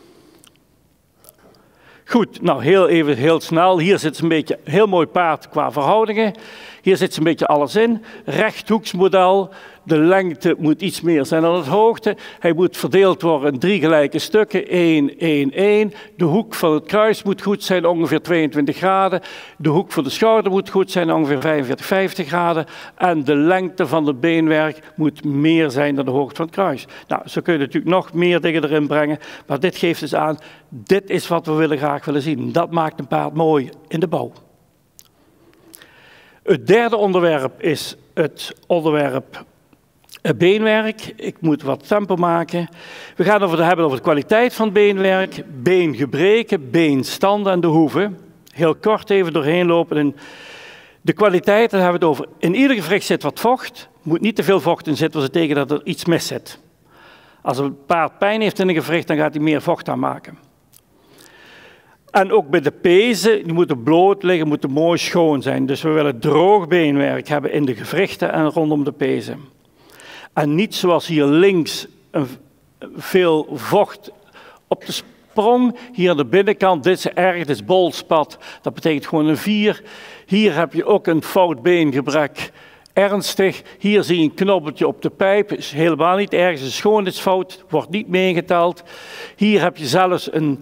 Goed, nou heel snel. Hier zit een beetje een heel mooi paard qua verhoudingen. Hier zit een beetje alles in. Rechthoeksmodel. De lengte moet iets meer zijn dan de hoogte. Hij moet verdeeld worden in 3 gelijke stukken. 1, 1, 1. De hoek van het kruis moet goed zijn, ongeveer 22 graden. De hoek van de schouder moet goed zijn, ongeveer 45, 50 graden. En de lengte van het beenwerk moet meer zijn dan de hoogte van het kruis. Nou, zo kun je natuurlijk nog meer dingen erin brengen. Maar dit geeft dus aan, dit is wat we graag willen zien. Dat maakt een paard mooi in de bouw. Het derde onderwerp is het onderwerp beenwerk. Ik moet wat tempo maken. We gaan het hebben over de kwaliteit van het beenwerk, beengebreken, beenstanden en de hoeven. Heel kort even doorheen lopen. De kwaliteit, daar hebben we het over. In ieder gewricht zit wat vocht. Er moet niet te veel vocht in zitten, dat betekent dat er iets mis zit. Als een paard pijn heeft in een gewricht, dan gaat hij meer vocht aanmaken. En ook bij de pezen, die moeten bloot liggen, moeten mooi schoon zijn. Dus we willen droog beenwerk hebben in de gewrichten en rondom de pezen. En niet zoals hier links veel vocht op de sprong. Hier aan de binnenkant, dit is erg, dit is bolspat. Dat betekent gewoon een 4. Hier heb je ook een fout beengebrek. Ernstig. Hier zie je een knobbeltje op de pijp. Is helemaal niet erg, is een schoonheidsfout. Wordt niet meegeteld. Hier heb je zelfs een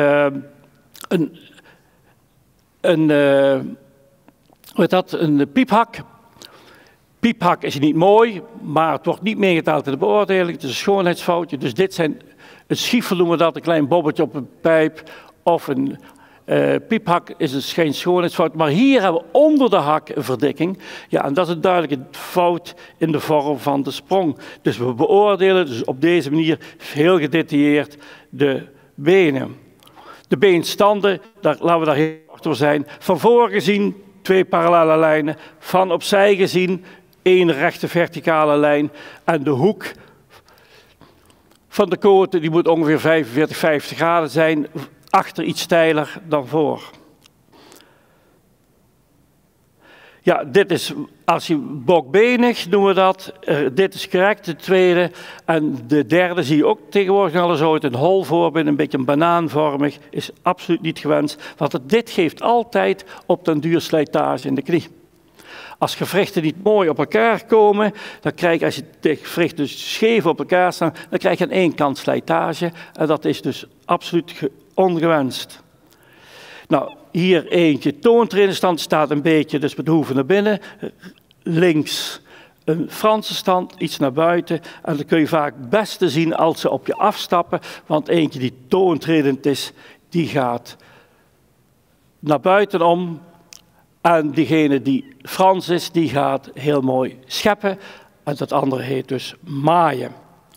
piephak. Piephak is niet mooi, maar het wordt niet meegeteld in de beoordeling. Het is een schoonheidsfoutje. Dus dit zijn, een schiefel noemen we dat, een klein bobbeltje op een pijp. Of een piephak is dus geen schoonheidsfout. Maar hier hebben we onder de hak een verdikking. Ja, en dat is een duidelijke fout in de vorm van de sprong. Dus we beoordelen dus op deze manier heel gedetailleerd de benen. De beenstanden, laten we daar heel kort over zijn. Van voor gezien 2 parallele lijnen. Van opzij gezien 1 rechte verticale lijn. En de hoek van de koten die moet ongeveer 45, 50 graden zijn. Achter iets steiler dan voor. Ja, dit is, als je bokbenig noemen we dat, dit is correct, de tweede. En de derde zie je ook tegenwoordig al zo uit een hol voorbeeld, een beetje een banaanvormig, is absoluut niet gewenst. Want dit geeft altijd op den duur slijtage in de knie. Als gewrichten niet mooi op elkaar komen, dan krijg je, als je de gewrichten dus scheef op elkaar staan, dan krijg je aan één kant slijtage. En dat is dus absoluut ongewenst. Nou, hier eentje toontrainerstand staat een beetje dus met de hoeven naar binnen. Links een Franse stand, iets naar buiten. En dat kun je vaak het beste zien als ze op je afstappen. Want eentje die toontredend is, die gaat naar buiten om. En diegene die Frans is, die gaat heel mooi scheppen. En dat andere heet dus maaien.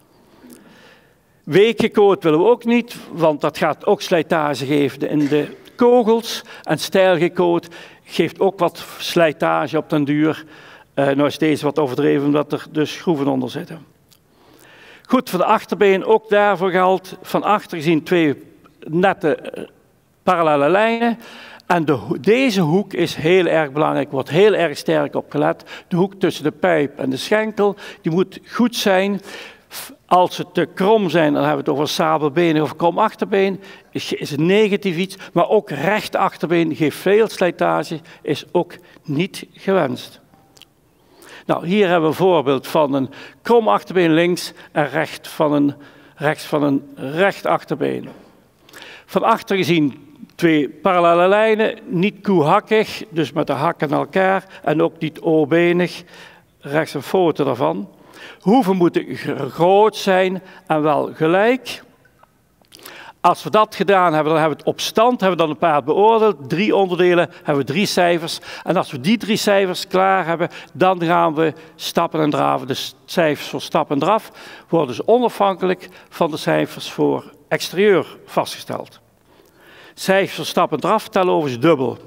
Weekgekoot willen we ook niet, want dat gaat ook slijtage geven in de kogels. En stijlgekoot geeft ook wat slijtage op den duur. Nou is deze wat overdreven, omdat er dus schroeven onder zitten. Goed, voor de achterbeen ook daarvoor geldt. Van achter gezien 2 nette parallele lijnen. En deze hoek is heel erg belangrijk, wordt heel erg sterk op gelet. De hoek tussen de pijp en de schenkel, die moet goed zijn. Als ze te krom zijn, dan hebben we het over sabelbeen of krom achterbeen, is een negatief iets. Maar ook recht achterbeen geeft veel slijtage, is ook niet gewenst. Nou, hier hebben we een voorbeeld van een krom achterbeen links en rechts van een recht achterbeen. Van achter gezien 2 parallele lijnen, niet koehakkig, dus met de hakken aan elkaar en ook niet O-benig. Rechts een foto daarvan. Hoeven moeten groot zijn en wel gelijk. Als we dat gedaan hebben, dan hebben we het op stand, hebben we dan een paard beoordeeld. 3 onderdelen, hebben we 3 cijfers. En als we die 3 cijfers klaar hebben, dan gaan we stappen en draven. De cijfers voor stap en draf worden dus onafhankelijk van de cijfers voor exterieur vastgesteld. Cijfers voor stap en draf tellen overigens dubbel.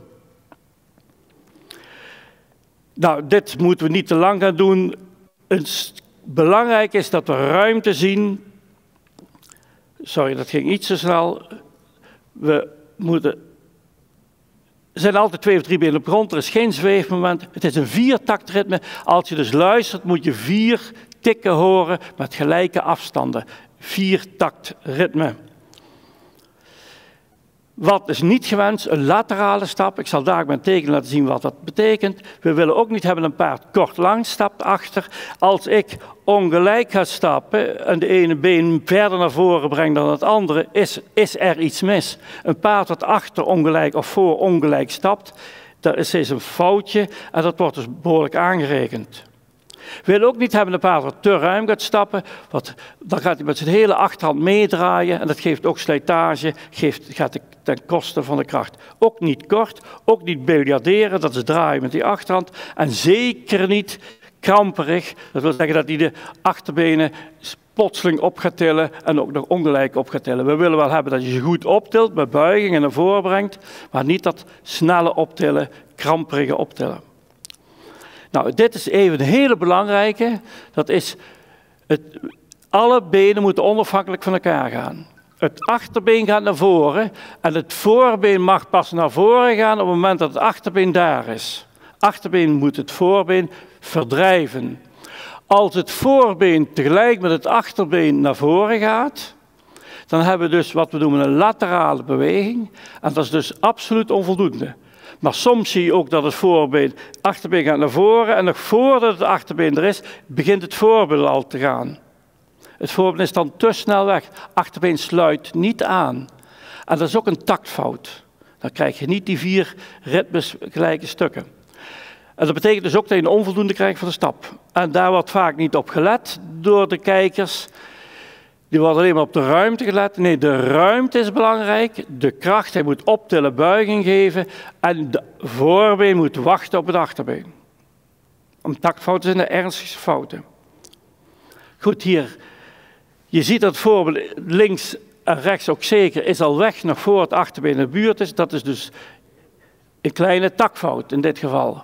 Nou, dit moeten we niet te lang gaan doen. Belangrijk is dat we ruimte zien. Sorry, dat ging iets te snel. Er zijn altijd 2 of 3 benen op de grond, er is geen zweefmoment. Het is een 4-taktritme. Als je dus luistert, moet je 4 tikken horen met gelijke afstanden. 4-taktritme. Wat is niet gewenst? Een laterale stap. Ik zal daar met een teken laten zien wat dat betekent. We willen ook niet hebben een paard kort lang stapt achter. Als ik ongelijk ga stappen en de ene been verder naar voren brengt dan het andere, is er iets mis. Een paard dat achter ongelijk of voor ongelijk stapt, dat is een foutje en dat wordt dus behoorlijk aangerekend. We willen ook niet hebben een paard wat te ruim gaat stappen, dan gaat hij met zijn hele achterhand meedraaien en dat geeft ook slijtage, gaat ten koste van de kracht. Ook niet kort, ook niet biljarderen, dat is draaien met die achterhand en zeker niet kramperig. Dat wil zeggen dat hij de achterbenen plotseling op gaat tillen en ook nog ongelijk op gaat tillen. We willen wel hebben dat je ze goed optilt, met buigingen naar voren brengt, maar niet dat snelle optillen, kramperige optillen. Nou, dit is even een hele belangrijke. Dat is, alle benen moeten onafhankelijk van elkaar gaan. Het achterbeen gaat naar voren en het voorbeen mag pas naar voren gaan op het moment dat het achterbeen daar is. Achterbeen moet het voorbeen verdrijven. Als het voorbeen tegelijk met het achterbeen naar voren gaat, dan hebben we dus wat we noemen een laterale beweging. En dat is dus absoluut onvoldoende. Maar soms zie je ook dat het achterbeen gaat naar voren en nog voordat het achterbeen er is, begint het voorbeen al te gaan. Het voorbeen is dan te snel weg. Achterbeen sluit niet aan. En dat is ook een taktfout. Dan krijg je niet die 4 ritmes gelijke stukken. En dat betekent dus ook dat je een onvoldoende krijgt van de stap. En daar wordt vaak niet op gelet door de kijkers. Die wordt alleen maar op de ruimte gelet. Nee, de ruimte is belangrijk. De kracht, hij moet optillen, buiging geven. En de voorbeen moet wachten op het achterbeen. Een taktfout zijn de ernstigste fouten. Goed, hier. Je ziet dat het voorbeen links en rechts ook zeker is al weg, nog voor het achterbeen in de buurt is. Dat is dus een kleine takfout in dit geval.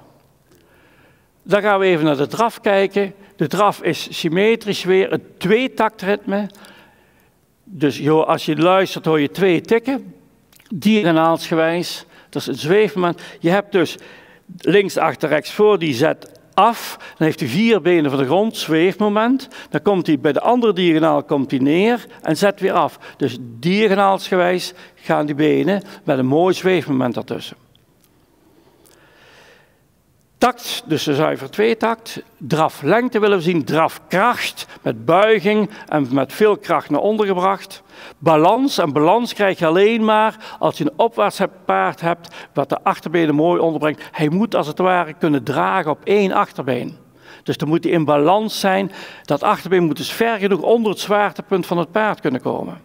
Dan gaan we even naar de draf kijken. De draf is symmetrisch weer een 2-taktritme. Dus als je luistert hoor je 2 tikken, diagonaalsgewijs. Dat is een zweefmoment. Je hebt dus links, achter, rechts, voor, die zet af. Dan heeft hij 4 benen van de grond, zweefmoment. Dan komt hij bij de andere diagonaal neer en zet weer af. Dus diagonaalsgewijs gaan die benen met een mooi zweefmoment ertussen. Takt, dus de zuiver 2-takt. Draflengte willen we zien, drafkracht met buiging en met veel kracht naar onder gebracht. Balans, en balans krijg je alleen maar als je een opwaarts paard hebt wat de achterbenen mooi onderbrengt. Hij moet als het ware kunnen dragen op 1 achterbeen. Dus dan moet hij in balans zijn. Dat achterbeen moet dus ver genoeg onder het zwaartepunt van het paard kunnen komen.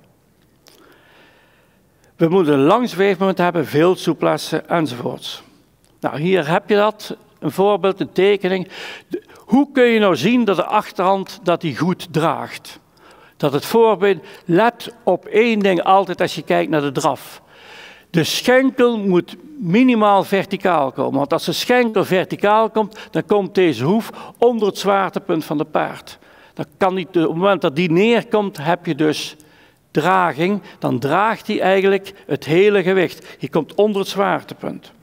We moeten een lang zweefmoment hebben, veel souplesse enzovoorts. Nou, hier heb je dat. Een voorbeeld, een tekening. Hoe kun je nou zien dat de achterhand die goed draagt? Dat het voorbeen, let op 1 ding altijd als je kijkt naar de draf. De schenkel moet minimaal verticaal komen. Want als de schenkel verticaal komt, dan komt deze hoef onder het zwaartepunt van de paard. Dan kan niet, op het moment dat die neerkomt, heb je dus draging. Dan draagt hij eigenlijk het hele gewicht. Je komt onder het zwaartepunt.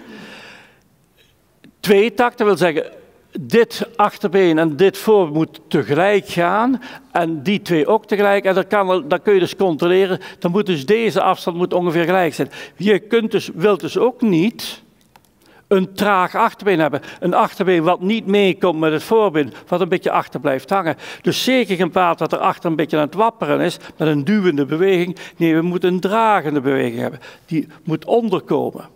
2 takten wil zeggen, dit achterbeen en dit voor moet tegelijk gaan en die 2 ook tegelijk. En dan kun je dus controleren, dan moet dus deze afstand ongeveer gelijk zijn. Je wilt dus ook niet een traag achterbeen hebben. Een achterbeen wat niet meekomt met het voorbeen, wat een beetje achter blijft hangen. Dus zeker geen paard dat er achter een beetje aan het wapperen is, met een duwende beweging. Nee, we moeten een dragende beweging hebben. Die moet onderkomen.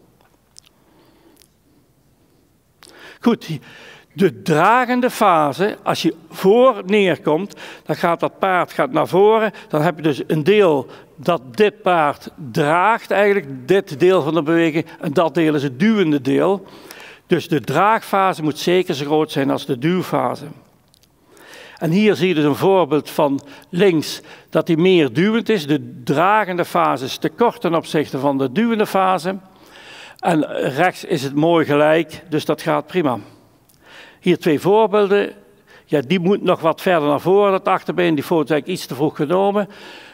Goed, de dragende fase, als je voor neerkomt, dan gaat dat paard naar voren. Dan heb je dus een deel dat dit paard draagt eigenlijk, dit deel van de beweging. En dat deel is het duwende deel. Dus de draagfase moet zeker zo groot zijn als de duwfase. En hier zie je dus een voorbeeld van links dat die meer duwend is. De dragende fase is te kort ten opzichte van de duwende fase. En rechts is het mooi gelijk, dus dat gaat prima. Hier 2 voorbeelden. Ja, die moet nog wat verder naar voren, dat achterbeen. Die foto is eigenlijk iets te vroeg genomen.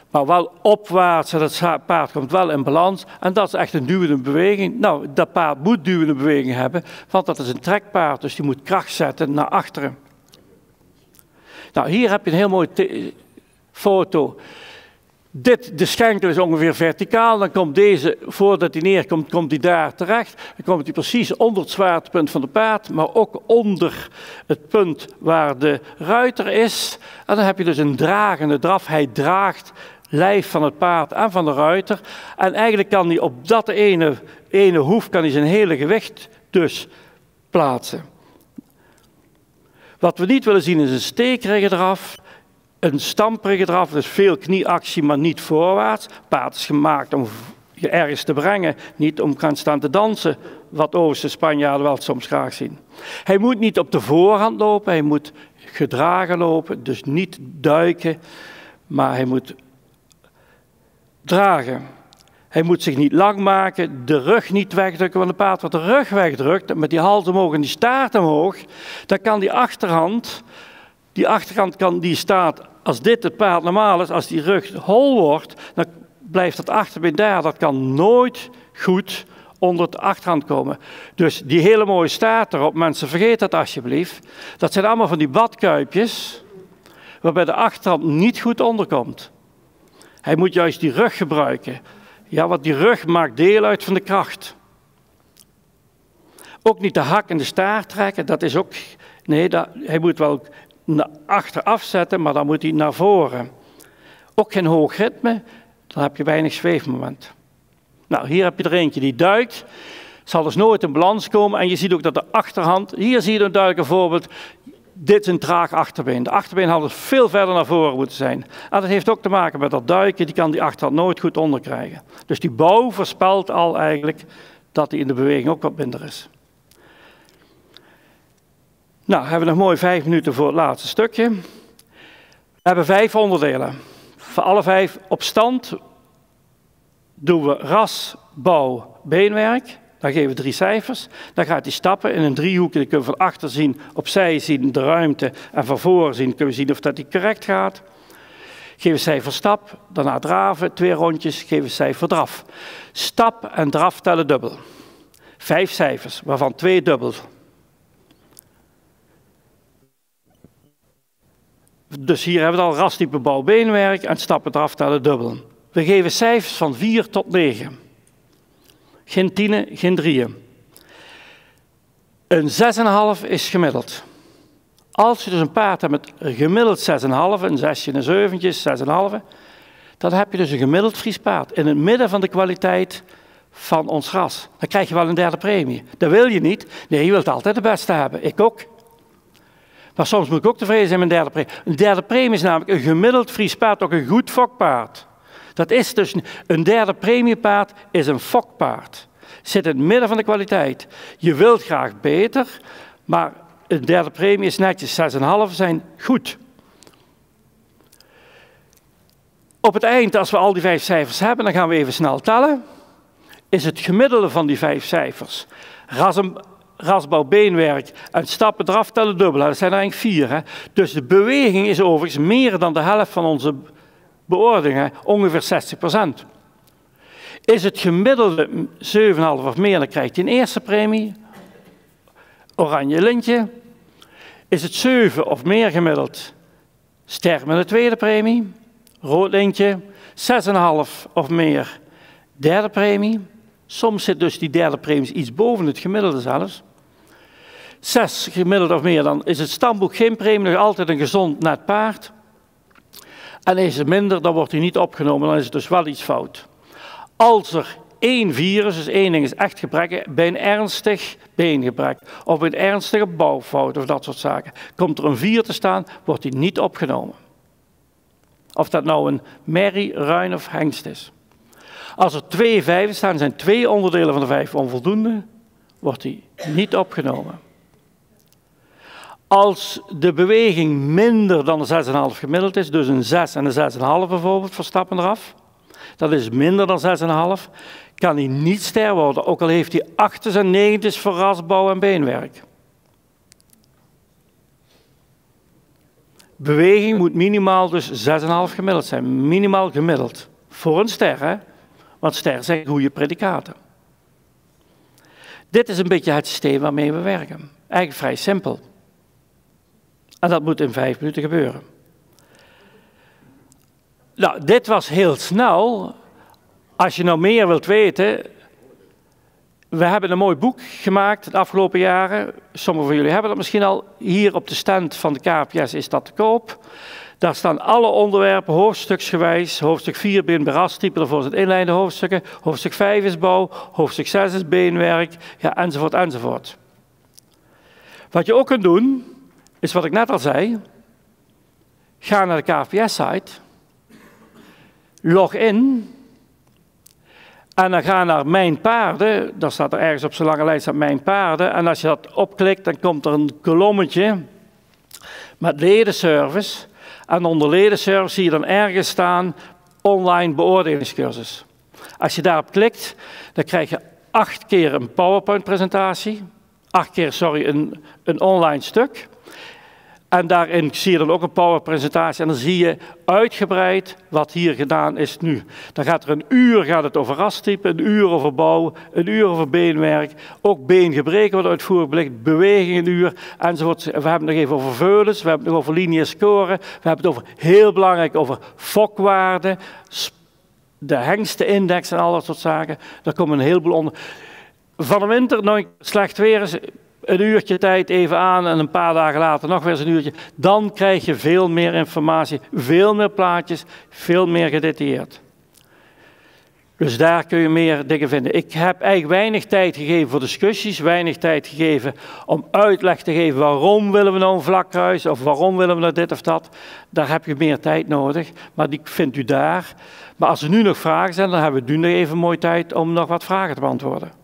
Maar wel opwaarts, en het paard komt wel in balans. En dat is echt een duwende beweging. Nou, dat paard moet duwende beweging hebben, want dat is een trekpaard, dus die moet kracht zetten naar achteren. Nou, hier heb je een heel mooie foto. De schenkel is ongeveer verticaal, dan komt deze, voordat hij neerkomt, komt hij daar terecht. Dan komt hij precies onder het zwaartepunt van de paard, maar ook onder het punt waar de ruiter is. En dan heb je dus een dragende draf. Hij draagt lijf van het paard en van de ruiter. En eigenlijk kan hij op dat ene hoef kan hij zijn hele gewicht dus plaatsen. Wat we niet willen zien is een stekerige draf. Een stamperige draf, dus veel knieactie, maar niet voorwaarts. Paard is gemaakt om je ergens te brengen, niet om gaan staan te dansen, wat Oosterse Spanjaarden wel soms graag zien. Hij moet niet op de voorhand lopen, hij moet gedragen lopen, dus niet duiken, maar hij moet dragen. Hij moet zich niet lang maken, de rug niet wegdrukken, want een paard wat de rug wegdrukt, met die hals omhoog en die staart omhoog, dan kan die achterhand die staat, als dit het paard normaal is, als die rug hol wordt, dan blijft het achterbeen daar. Dat kan nooit goed onder de achterhand komen. Dus die hele mooie staart erop, mensen vergeet dat alsjeblieft. Dat zijn allemaal van die badkuipjes, waarbij de achterhand niet goed onderkomt. Hij moet juist die rug gebruiken. Ja, want die rug maakt deel uit van de kracht. Ook niet de hak en de staart trekken, dat is ook... Nee, hij moet wel naar achter afzetten, maar dan moet hij naar voren. Ook geen hoog ritme, dan heb je weinig zweefmoment. Nou, hier heb je er eentje die duikt. Zal dus nooit in balans komen. En je ziet ook dat de achterhand, hier zie je een duiker voorbeeld. Dit is een traag achterbeen. De achterbeen had dus veel verder naar voren moeten zijn. En dat heeft ook te maken met dat duiken, die kan die achterhand nooit goed onderkrijgen. Dus die bouw voorspelt al eigenlijk dat hij in de beweging ook wat minder is. Nou, hebben we nog mooi 5 minuten voor het laatste stukje. We hebben 5 onderdelen. Voor alle 5 op stand doen we ras, bouw, beenwerk. Dan geven we 3 cijfers. Dan gaat hij stappen in een driehoekje. Dan kunnen we van achter zien, opzij zien, de ruimte. En van voren zien, kunnen we zien of dat hij correct gaat. Geven cijfer stap, daarna draven, 2 rondjes, geven cijfer draf. Stap en draf tellen dubbel. 5 cijfers, waarvan 2 dubbel. Dus hier hebben we al rastype bouw-beenwerk en stappen draf tellen dubbel. We geven cijfers van 4 tot 9. Geen 10, geen 3. Een 6,5 is gemiddeld. Als je dus een paard hebt met gemiddeld 6,5, een 6'je, een 7'tje, 6,5, dan heb je dus een gemiddeld Fries paard in het midden van de kwaliteit van ons ras. Dan krijg je wel een derde premie. Dat wil je niet. Nee, je wilt altijd de beste hebben. Ik ook. Maar soms moet ik ook tevreden zijn met een derde premie. Een derde premie is namelijk een gemiddeld Fries paard, ook een goed fokpaard. Dat is dus een derde premiepaard is een fokpaard. Zit in het midden van de kwaliteit. Je wilt graag beter, maar een derde premie is netjes. 6,5 zijn goed. Op het eind, als we al die 5 cijfers hebben, dan gaan we even snel tellen. Is het gemiddelde van die 5 cijfers. Rasbouw, beenwerk en stappen draf tellen dubbel. Dat zijn er eigenlijk 4. Hè? Dus de beweging is overigens meer dan de helft van onze beoordelingen, ongeveer 60%. Is het gemiddelde 7,5 of meer, dan krijgt hij een eerste premie. Oranje lintje. Is het 7 of meer gemiddeld, ster met een tweede premie. Rood lintje. 6,5 of meer, derde premie. Soms zit dus die derde premie iets boven het gemiddelde zelfs. 6 gemiddeld of meer, dan is het stamboek geen premie, nog altijd een gezond net paard. En is het minder, dan wordt hij niet opgenomen, dan is het dus wel iets fout. Als er 1 virus, dus 1 ding is echt gebrek, bij een ernstig beengebrek of een ernstige bouwfout of dat soort zaken, komt er een 4 te staan, wordt hij niet opgenomen. Of dat nou een merrie, ruin of hengst is. Als er 2 vijven staan, zijn 2 onderdelen van de 5 onvoldoende, wordt hij niet opgenomen. Als de beweging minder dan de 6,5 gemiddeld is, dus een 6 en een 6,5 bijvoorbeeld voor stappen eraf, dat is minder dan 6,5, kan hij niet ster worden, ook al heeft hij 8's en 9's voor rasbouw en beenwerk. Beweging moet minimaal dus 6,5 gemiddeld zijn. Minimaal gemiddeld. Voor een ster, hè? Want sterren zijn goede predicaten. Dit is een beetje het systeem waarmee we werken. Eigenlijk vrij simpel. En dat moet in 5 minuten gebeuren. Nou, dit was heel snel. Als je nou meer wilt weten. We hebben een mooi boek gemaakt de afgelopen jaren. Sommigen van jullie hebben dat misschien al. Hier op de stand van de KPS is dat te koop. Daar staan alle onderwerpen hoofdstuksgewijs. Hoofdstuk 4 begint bij rastype, daarvoor zijn inleidende hoofdstukken. Hoofdstuk 5 is bouw, hoofdstuk 6 is beenwerk, ja, enzovoort, enzovoort. Wat je ook kunt doen, is wat ik net al zei. Ga naar de KPS-site. Log in. En dan ga naar Mijn Paarden. Daar staat er ergens op zo'n lange lijst staat Mijn Paarden. En als je dat opklikt, dan komt er een kolommetje met ledenservice. En onder ledenservice zie je dan ergens staan online beoordelingscursus. Als je daarop klikt, dan krijg je 8 keer een PowerPoint-presentatie. 8 keer, een online stuk. En daarin zie je dan ook een PowerPoint-presentatie. En dan zie je uitgebreid wat hier gedaan is nu. Dan gaat er een uur gaat het over rastype, een uur over bouw, een uur over beenwerk. Ook beengebreken wordt uitvoerig belicht, beweging een uur, enzovoort. We hebben het nog even over veulens, we hebben het nog over lineair scoren. We hebben het over, heel belangrijk, over fokwaarden, de hengstenindex en al dat soort zaken. Daar komen een heleboel onder. Van de winter, nog slecht weer is, een uurtje tijd even aan en een paar dagen later nog weer eens een uurtje. Dan krijg je veel meer informatie, veel meer plaatjes, veel meer gedetailleerd. Dus daar kun je meer dingen vinden. Ik heb eigenlijk weinig tijd gegeven voor discussies, weinig tijd gegeven om uitleg te geven waarom willen we nou een vlakkruis of waarom willen we nou dit of dat. Daar heb je meer tijd nodig, maar die vindt u daar. Maar als er nu nog vragen zijn, dan hebben we nu nog even mooi tijd om nog wat vragen te beantwoorden.